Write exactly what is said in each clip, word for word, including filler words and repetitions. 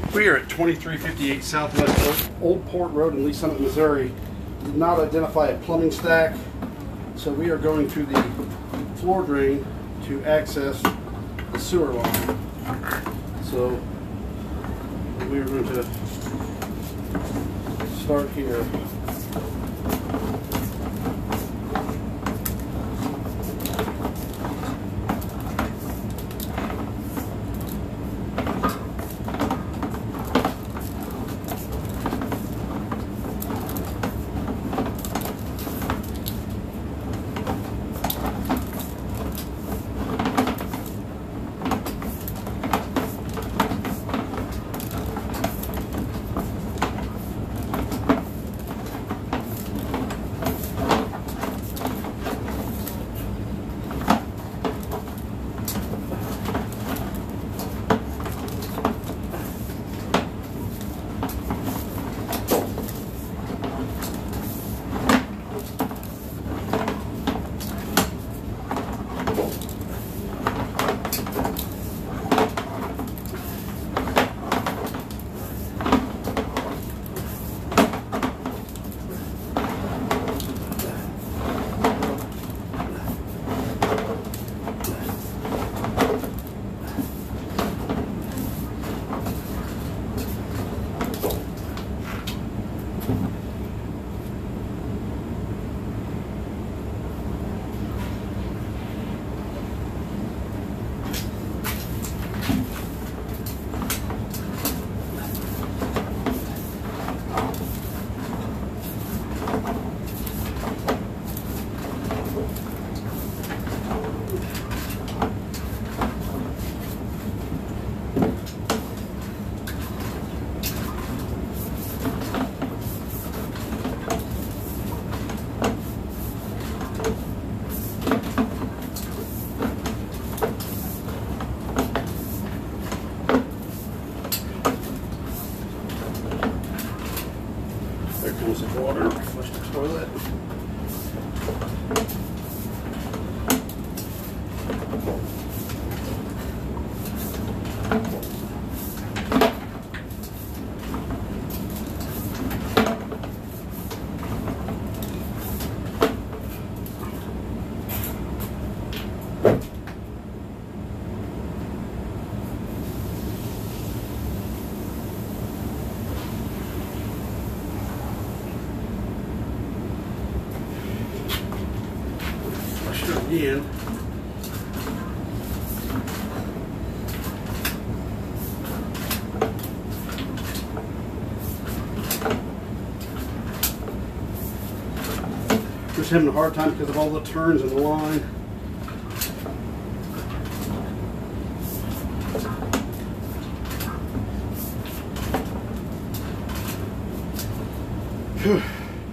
We are at twenty-three fifty-eight Southwest Old Port Road in Lee Summit, Missouri. Did not identify a plumbing stack, so we are going to the floor drain to access the sewer line. So we are going to start here. There comes the water, flush the toilet. Again. Just having a hard time because of all the turns in the line. Whew.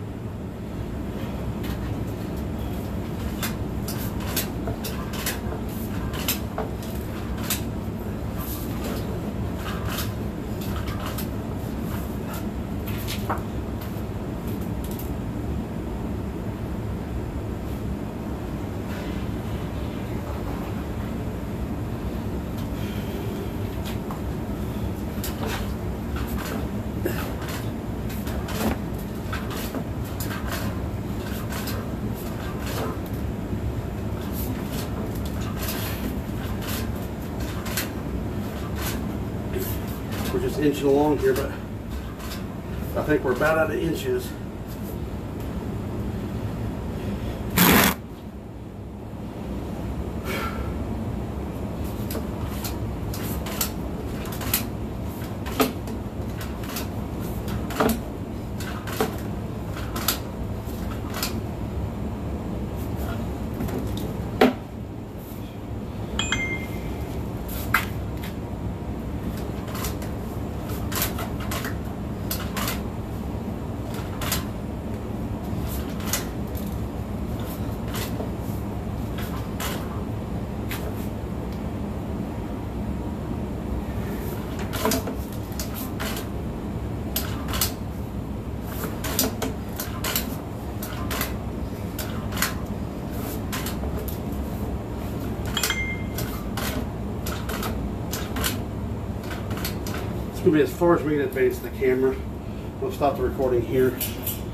We're just inching along here, but I think we're about out of inches. going to be as far as we can advance the camera. We'll stop the recording here.